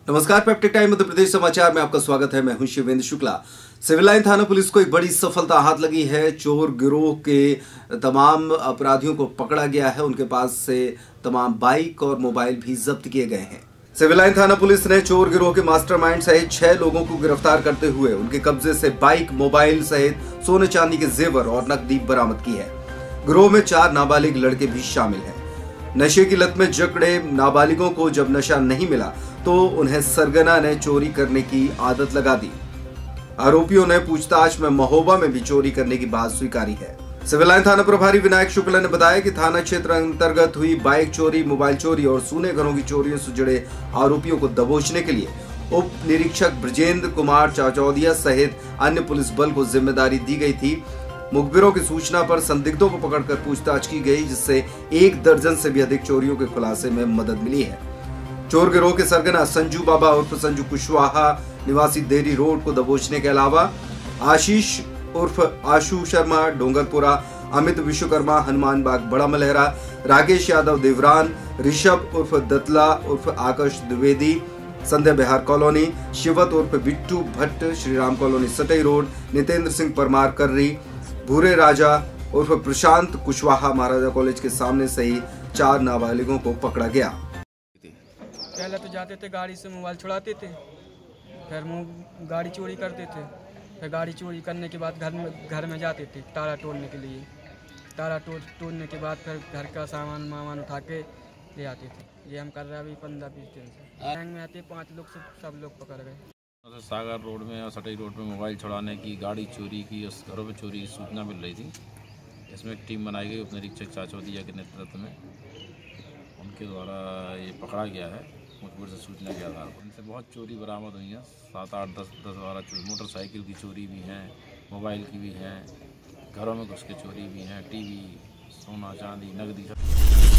नमस्कार, peptic time Madhya Pradesh समाचार में आपका स्वागत है। मैं हूं शिवेंद्र शुक्ला। सिविल लाइन थाना पुलिस को एक बड़ी सफलता हाथ लगी है। चोर गिरोह के तमाम अपराधियों को पकड़ा गया है। उनके पास से तमाम बाइक और मोबाइल भी जब्त किए गए हैं। सिविल लाइन थाना पुलिस ने चोर गिरोह के मास्टरमाइंड सहित 6 लोगों को गिरफ्तार करते हुए उनके कब्जे से बाइक, मोबाइल सहित सोने चांदी के जेवर और नकदी बरामद की है। गिरोह में 4 नाबालिग लड़के भी शामिल हैं। नशे की लत में जकड़े नाबालिगों को जब नशा नहीं मिला तो उन्हें सरगना ने चोरी करने की आदत लगा दी। आरोपियों ने पूछताछ में महोबा में भी चोरी करने की बात स्वीकारी है। सिविल लाइन थाना प्रभारी विनायक शुक्ला ने बताया कि थाना क्षेत्र अंतर्गत हुई बाइक चोरी, मोबाइल चोरी और सूने घरों की चोरियों से जुड़े आरोपियों को दबोचने के लिए उप निरीक्षक ब्रजेंद्र कुमार चाचौदिया सहित अन्य पुलिस बल को जिम्मेदारी दी गई थी। मुखबिरों की सूचना पर संदिग्धों को पकड़कर पूछताछ की गई, जिससे 1 दर्जन से भी अधिक चोरियों के खुलासे में मदद मिली है। चोर गिरोह के सरगना संजू बाबा उर्फ संजू कुशवाहा निवासी देरी रोड को दबोचने के अलावा आशीष उर्फ आशु शर्मा डोंगरपुरा, अमित विश्वकर्मा हनुमान बाग बड़ा मलहरा, राकेश यादव देवरान, ऋषभ उर्फ दतला उर्फ आकाश द्विवेदी संध्या बिहार कॉलोनी, शिवत उर्फ बिट्टू भट्ट श्रीराम कॉलोनी सटई रोड, नितेंद्र सिंह परमार कर्री, भूरे राजा उर्फ प्रशांत कुशवाहा महाराजा कॉलेज के सामने से ही 4 नाबालिगों को पकड़ा गया। पहले तो जाते थे गाड़ी से मोबाइल छुड़ाते थे, फिर गाड़ी चोरी करते थे, फिर गाड़ी चोरी करने के बाद घर में जाते थे ताला तोड़ने के लिए। ताला तोड़ने के बाद फिर घर का सामान उठा के ले आते थे। ये हम कर रहे हैं अभी 15-20 दिन से। गैंग में आते 5 लोग से सब लोग पकड़ गए। सागर रोड में और सटई रोड में मोबाइल छुड़ाने की, गाड़ी चोरी की और घरों में चोरी की सूचना मिल रही थी। इसमें एक टीम बनाई गई उप निरीक्षक चाचौदिया के नेतृत्व में। उनके द्वारा ये पकड़ा गया है मुखबिर से सूचना के आधार पर। इनसे बहुत चोरी बरामद हुई हैं। 7, 8, 10-12 चोरी, मोटरसाइकिल की चोरी भी हैं, मोबाइल की भी हैं, घरों में घुस के चोरी भी हैं, टीवी, सोना चांदी, नकदी।